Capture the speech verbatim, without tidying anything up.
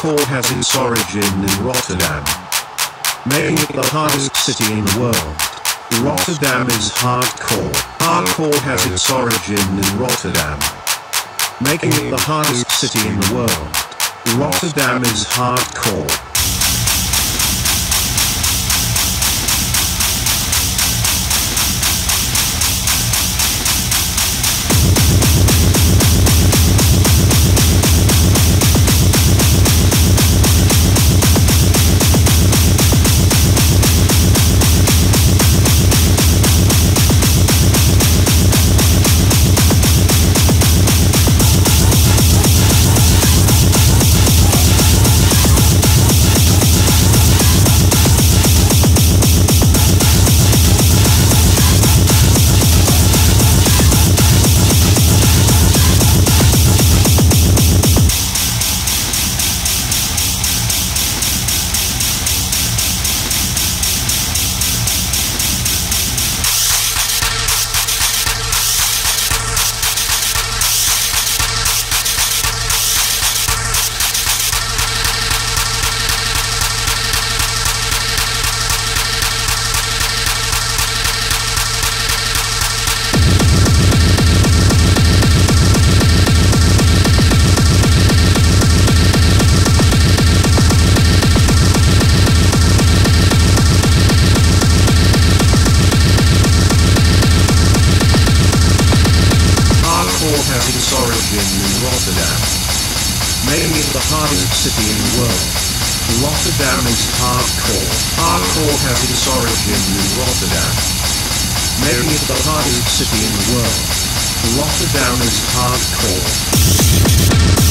Hardcore has its origin in Rotterdam, making it the hardest city in the world. Rotterdam is hardcore. Hardcore has its origin in Rotterdam, making it the hardest city in the world. Rotterdam is hardcore. Has its origin in Rotterdam, making it the hardest city in the world. Rotterdam is hardcore. Hardcore has its origin in Rotterdam, making it the hardest city in the world. Rotterdam is hardcore.